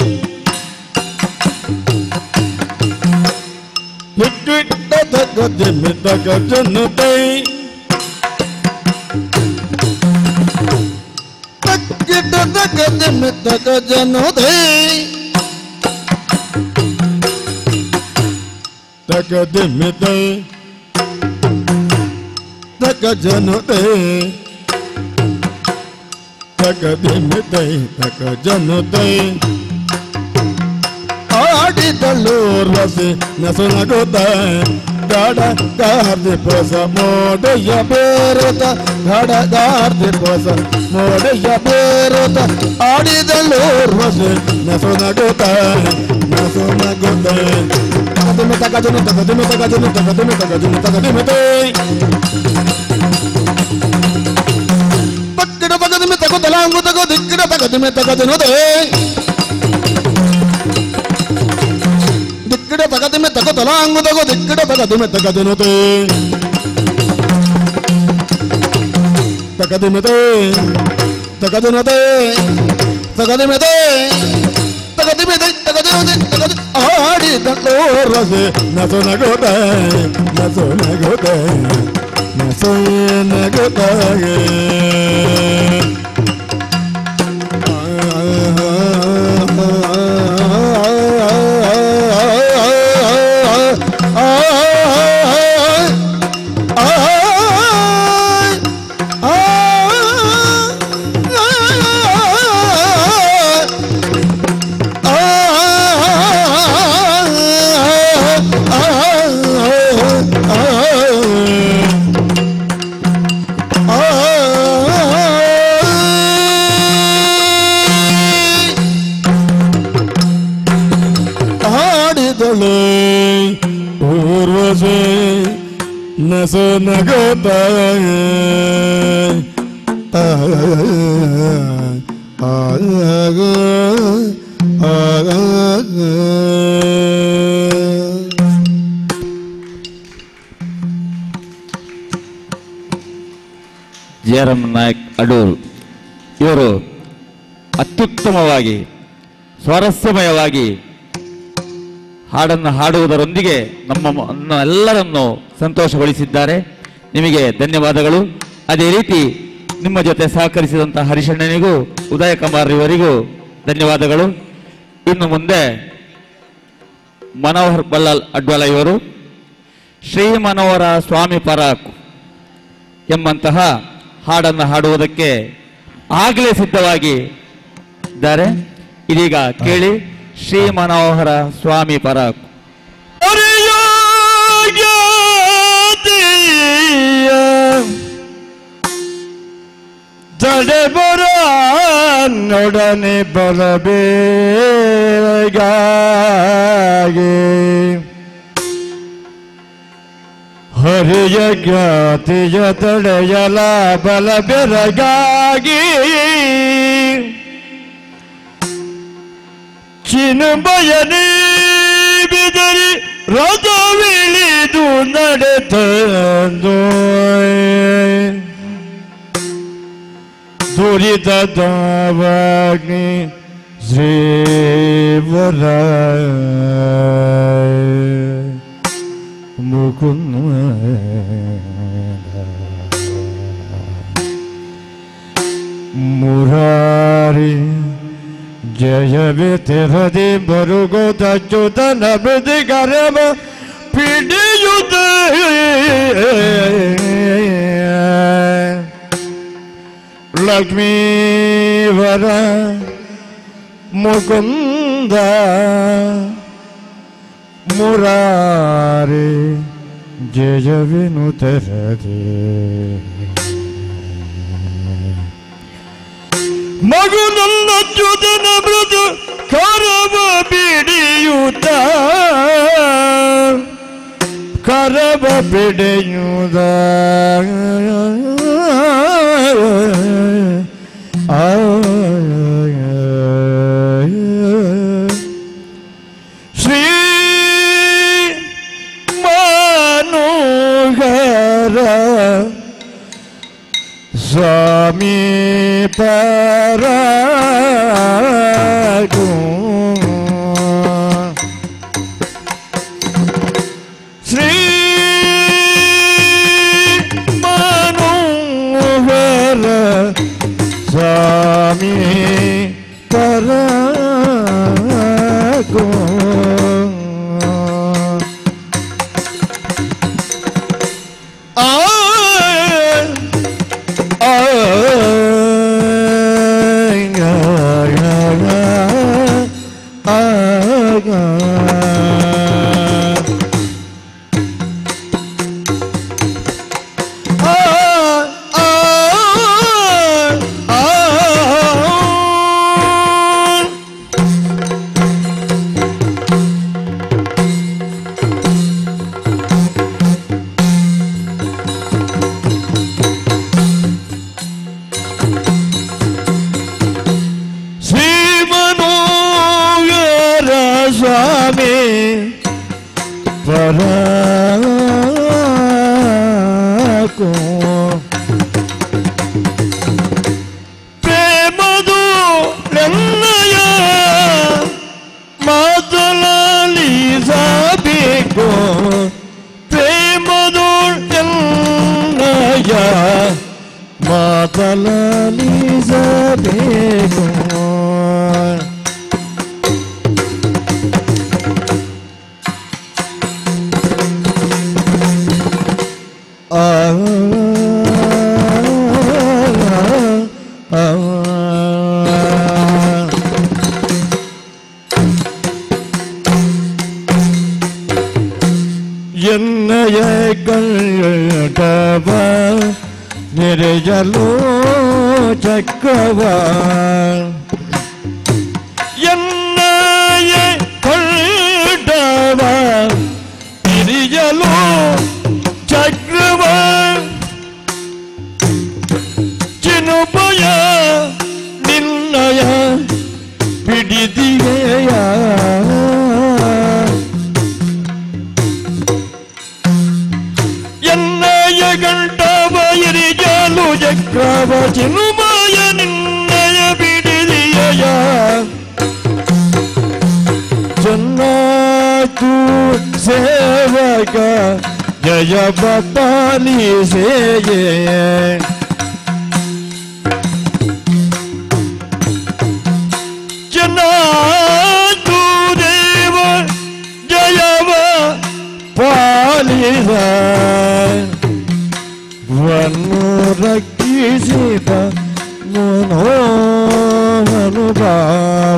ಹಿಕ್ಕಿಟ್ಟ ತಕ ದಿಮ್ಮಿ ತಕ ಜನ್ನತೆ ತಕ್ಕಿಟ್ಟ ತಕ ದಿಮ್ಮಿ ತಕ ಜನ್ನತೆ ತಕ ದಿಮ್ಮಿತೆ ತಕ ಜನ್ನತೆ ತಕ ದಿಮ್ಮಿತೆ ತಕ ಜನ್ನತೆ ಆಡಿದಳು ರಸಿ ನಸುನಗುತ್ತ ಗಾಢ ಗಾರ್ದಿ ಪೋಸ ಮೋಡೆಯ ಬೇರುತ್ತ ಗಾಢ ಗಾರ್ದಿ ಪೋಸ ಮೋಡೆಯ ಬೇರುತ್ತ ಆಡಿದಳು ರಸಿ ನಸುನಗುತ್ತ ನಸುನಗುತ್ತ ತಕದಿಮಿ ತಕದಿಮಿ ತಕದಿಮಿ ತಕದಿಮಿ ತಕದಿಮಿ ತಕದಿಮಿ ತಕದಿಮಿತೆ ತಕ್ಕಿಡ ತಕದಿಮಿ ತಗೋ ತಲಾಂಗು ತಗೋ ದಿಕ್ಕಿಡ ತಕದಿಮಿ ತಕದಿನುದೆ ದಿಕ್ಕಿಡ ತಕದಿಮಿ ತಗೋ ತಲಾಂಗು ತಗೋ ದಿಕ್ಕಿಡ ತಕದಿಮಿ ತಕದಿನುದೆ ತಕದಿಮಿತೆ ತಕದಿನುದೆ ತಕದಿಮಿತೆ ತಕದಿಮಿತೆ ತಕದಿನುದೆ ತಕದಿ ಆಡಿದಳು ರಸೆ ನಸು ನಗುತ್ತ ನಸು ನಗುತ್ತ ನಸು ನಗುತ್ತ ಊರ್ವಶೆ ನಸು ನಗುತ್ತ ಆಗ ಆಗ ಜಯರಾಮ್ ನಾಯಕ್ ಅಡೂರು ಇವರು ಅತ್ಯುತ್ತಮವಾಗಿ ಸ್ವಾರಸ್ಯಮಯವಾಗಿ ಹಾಡನ್ನು ಹಾಡುವುದರೊಂದಿಗೆ ನಮ್ಮ ಎಲ್ಲರನ್ನು ಸಂತೋಷಗೊಳಿಸಿದ್ದಾರೆ. ನಿಮಗೆ ಧನ್ಯವಾದಗಳು. ಅದೇ ರೀತಿ ನಿಮ್ಮ ಜೊತೆ ಸಹಕರಿಸಿದಂಥ ಹರಿಶಣ್ಣನಿಗೂ ಉದಯ ಕುಮಾರ್ ಇವರಿಗೂ ಧನ್ಯವಾದಗಳು. ಇನ್ನು ಮುಂದೆ ಮನೋಹರ್ ಬಲ್ಲಾಲ್ ಅಡ್ವಾಲ ಇವರು ಶ್ರೀ ಮನೋಹರ ಸ್ವಾಮಿ ಪರಾಕ್ ಎಂಬಂತಹ ಹಾಡನ್ನು ಹಾಡುವುದಕ್ಕೆ ಆಗಲೇ ಸಿದ್ಧವಾಗಿ ಇದ್ದಾರೆ. ಇದೀಗ ಕೇಳಿ ಶ್ರೀ ಮನೋಹರ ಸ್ವಾಮಿ ಪರಾಕ್. ಜಡೆ ಬರ ನೊಡನೆ ಬರಬೇಗಾಗೆ ಹರಿಯ ಜ್ಞಾತಿಯ ತಡೆಯಲ ಬಲ ಬೆರಗಾಗಿ ಚಿನುಬಯನಿ ಬಿದರಿ ರಥವಿಳಿದು ನಡೆತಂದು ದುರಿತ ದಾವಾಗ್ನಿ ಶ್ರೀವರ ಮುಕುಂದ ಮುರಾರಿ ಜಯವೇ ತೆರದಿ ಬರುಗೋದ ಚುತನ ಬದಿಗರಮ ಪಿಡಿಯುತ್ತ ಲಕ್ಷ್ಮೀವರ ಮುಕುಂದ ಮುರಾರಿ ಜಯವಿನು ತೆರದಿ ಮಗು ನನ್ನ ಚುತನ ಮೃದು ಕರವ ಬಿಡಿಯುತ್ತ ಕರವ ಬಿಡಿಯುದ ಶ್ರೀ ಮನೋಹರ ಸ್ವಾಮಿ ಪರಾಕ್ ಶ್ರೀ ಮನೋಹರ ಸ್ವಾಮಿ ಪರಾಕ್ ಆ ಪರಾಕು ಪ್ರೇಮದು ನೆನ್ನಯ ಮಾತನಾಲಿಸಬೇಕು ಪ್ರೇಮದು ನೆನ್ನಯ ಮಾತನಾಲಿಸಬೇಕು ಎನ್ನಯ ಗಂಟವ ನೆರೆಯಲು ಚಕ್ಕವ ಎನ್ನಯ ಗಂಟವ ನೆರೆಯಲು ಚಕ್ರವ ಚಿನುಪಯ ನಿನ್ನಯ ಬಿಡಿದಿವೆಯ ಎನ್ನಯ ಗಂಟವ ಎರಿಜಲು ಚಕ್ರವ ಚಿನ್ಮಯ ನಿನ್ನಯ ಬಿಡಿದಿಯ ಜನ್ನಾತು ಸೇವಕ ಜಯ ಬಪಾಲಿ ಸೇಯೇ ಜನ್ನಾತು ದೇವ ಜಯವ ಪಾಲಿದ ವನ್ನು ರಕ್ಷಿಸಿದ ಮನೋಹನುಭಾವ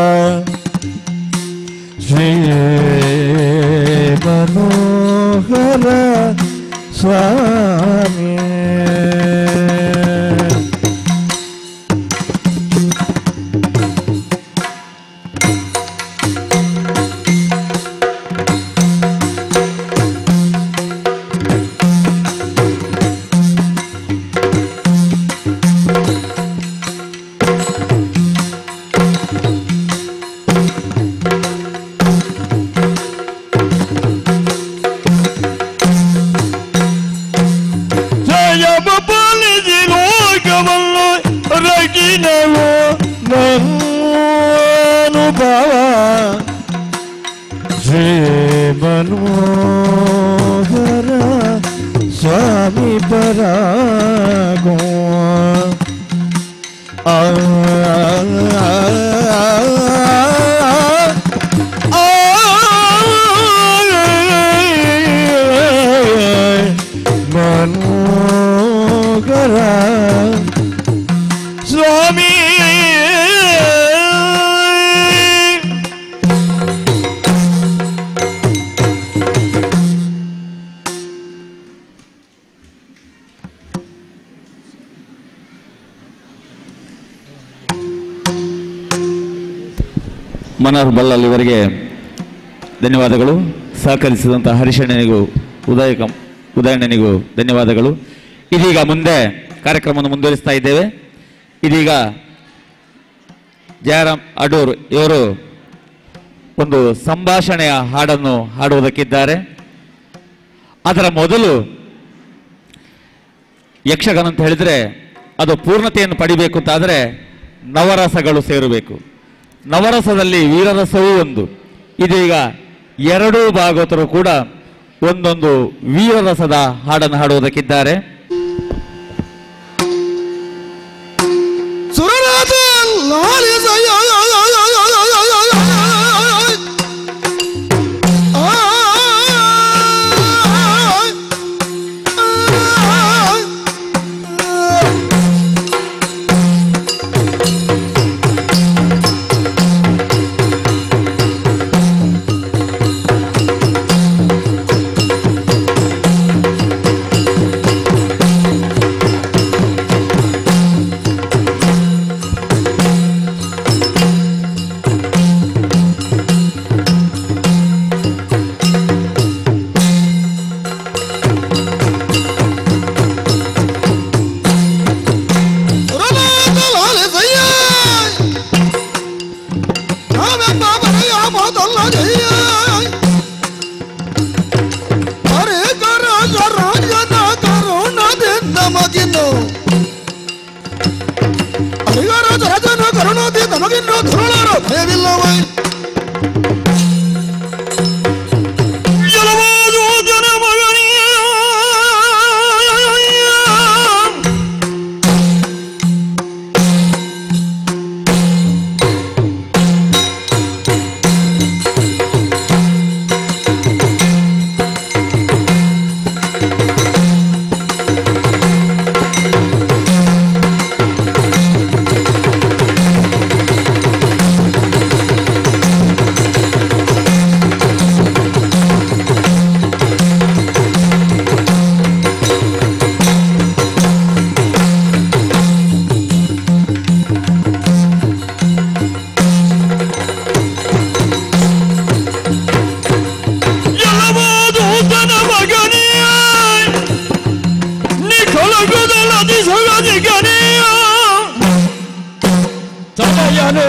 ಶ್ರೀ ಮನೋಹರ ಸ್ವಾಮಿ ಶ್ರೀ ಮನೋಹರ ಸ್ವಾಮಿ ಪರಾಗೋ ಆ ಮನೋಹರ ಸ್ವಾಮಿ ಮನೋಹರ್ ಬಲ್ಲಲ್ ಇವರಿಗೆ ಧನ್ಯವಾದಗಳು. ಸಹಕರಿಸಿದಂಥ ಹರಿಶಣ್ಣನಿಗೂ ಉದಯ ಉದಯಣ್ಣನಿಗೂ ಧನ್ಯವಾದಗಳು. ಇದೀಗ ಮುಂದೆ ಕಾರ್ಯಕ್ರಮವನ್ನು ಮುಂದುವರಿಸ್ತಾ ಇದ್ದೇವೆ. ಇದೀಗ ಜಯರಾಮ್ ಅಡೂರ್ ಇವರು ಒಂದು ಸಂಭಾಷಣೆಯ ಹಾಡನ್ನು ಹಾಡುವುದಕ್ಕಿದ್ದಾರೆ. ಅದರ ಮೊದಲು ಯಕ್ಷಗಾನ ಅಂತ ಹೇಳಿದರೆ ಅದು ಪೂರ್ಣತೆಯನ್ನು ಪಡಿಬೇಕು ಅಂತಾದರೆ ನವರಸಗಳು ಸೇರಬೇಕು. ನವರಸದಲ್ಲಿ ವೀರರಸವೂ ಒಂದು. ಇದೀಗ ಎರಡೂ ಭಾಗವತರು ಕೂಡ ಒಂದೊಂದು ವೀರರಸದ ಹಾಡನ್ನು ಹಾಡುವುದಕ್ಕಿದ್ದಾರೆ.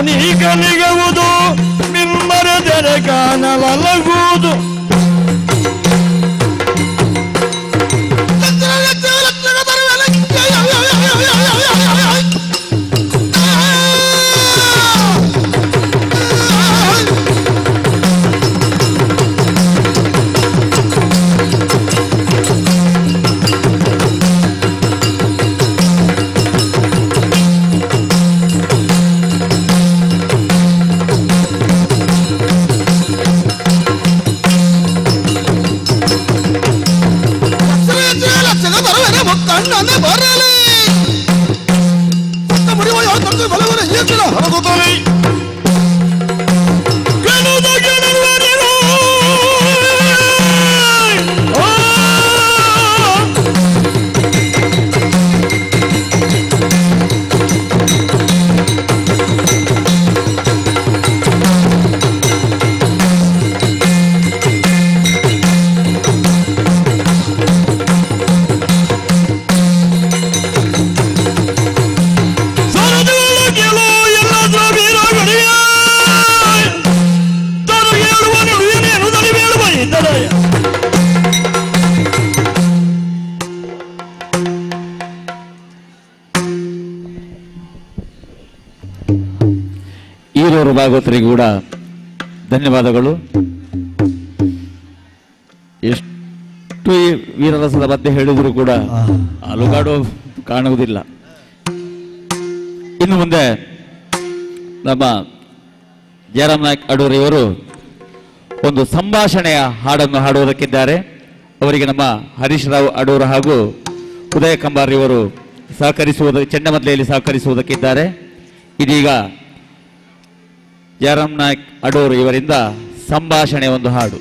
ನೀಗನಿಗುವುದು ನಿಮ್ಮರದರೆ ಕಾಣಲಗುವುದು ಈರೂರು ಭಾಗವತರಿಗೂ ಕೂಡ ಧನ್ಯವಾದಗಳು. ಎಷ್ಟು ಈ ವೀರರಸದ ಬಗ್ಗೆ ಹೇಳಿದ್ರು ಕೂಡ ಅಲುಗಾಡು ಕಾಣುವುದಿಲ್ಲ. ಇನ್ನು ಮುಂದೆ ನಮ್ಮ ಜಯರಾಮ್ ನಾಯ್ಕ್ ಅಡೂರಿಯವರು ಒಂದು ಸಂಭಾಷಣೆಯ ಹಾಡನ್ನು ಹಾಡುವುದಕ್ಕಿದ್ದಾರೆ. ಅವರಿಗೆ ನಮ್ಮ ಹರೀಶ್ ರಾವ್ ಅಡೂರು ಹಾಗೂ ಉದಯ ಕಂಬಾರಿಯವರು ಸಹಕರಿಸುವುದಕ್ಕೆ ಚೆಂಡಮದ್ಲೆಯಲ್ಲಿ ಸಹಕರಿಸುವುದಕ್ಕಿದ್ದಾರೆ. ಇದೀಗ ಜಯರಾಮ್ ನಾಯ್ಕ್ ಅಡೂರು ಇವರಿಂದ ಸಂಭಾಷಣೆ ಒಂದು ಹಾಡು.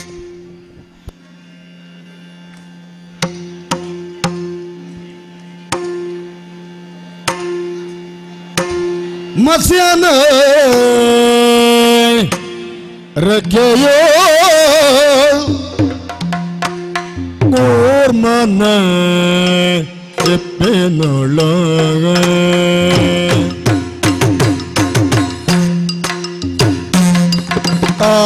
ಮಸ್ಯಾನ ರಗ್ಗೆಯೋ ಓರ್ಮನ ಎಪ್ಪೆನೊಳಗ ಆ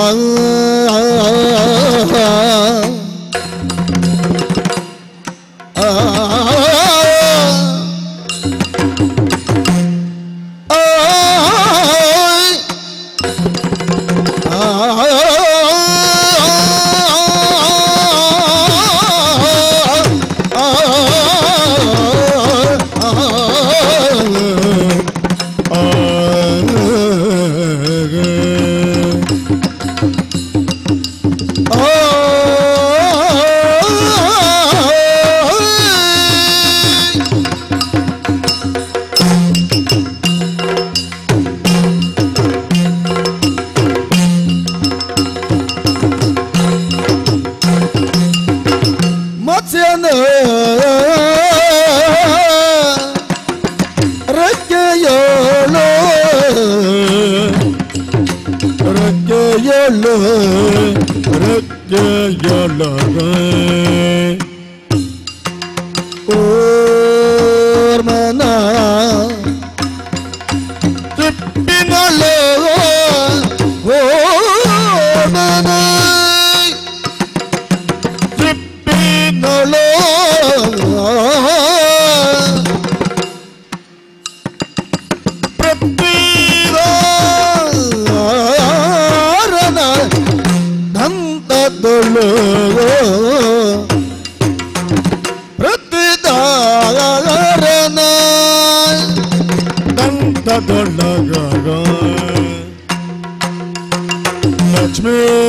ಲಕ್ಷ್ಮೀ